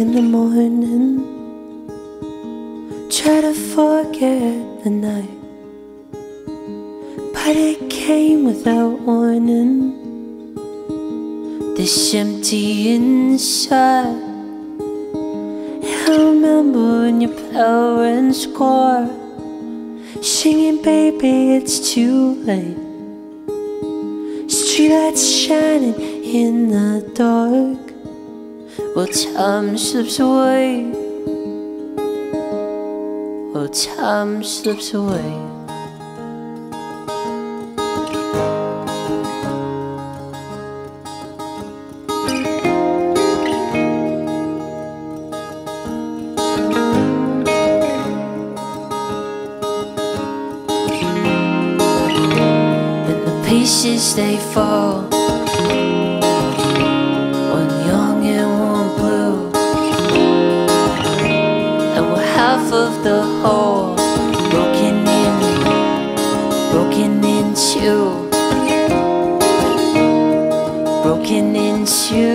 in the morning, try to forget the night, but it came without warning. This empty inside. I remember when your parents score, singing, baby, it's too late. Streetlights shining in the dark, while time slips away. While time slips away. Pieces they fall, one young and one blue, and we're half of the whole, broken into, broken into, broken into.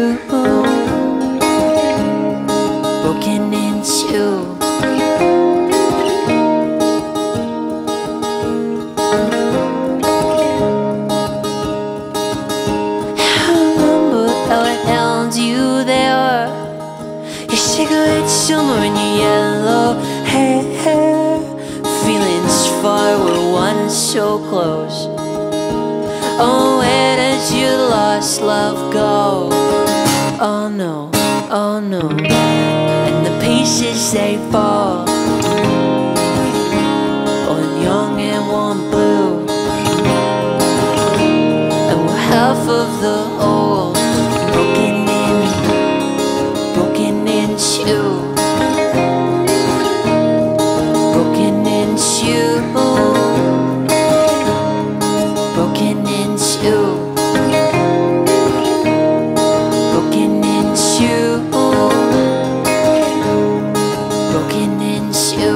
You there, your cigarette summer in your yellow hair, feelings far were once so close. Oh, where does your lost love go? Oh no, oh no. And the pieces they fall, one young and one blue, and we're half of the whole, broken into, broken into, broken into, broken into, broken into.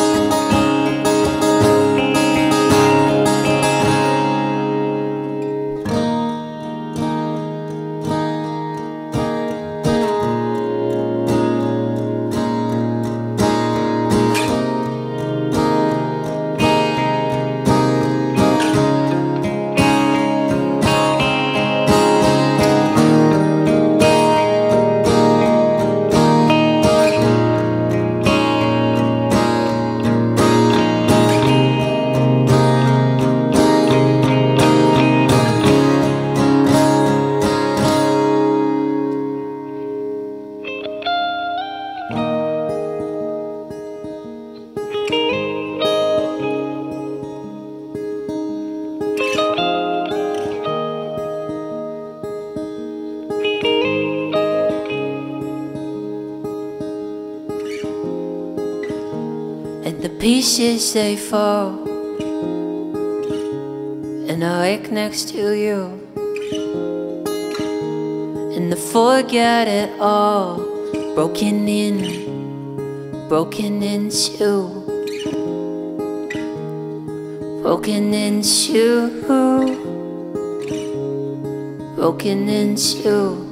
And the pieces they fall, and I wake next to you, and I forget it all, broken in, broken into, broken into, broken into.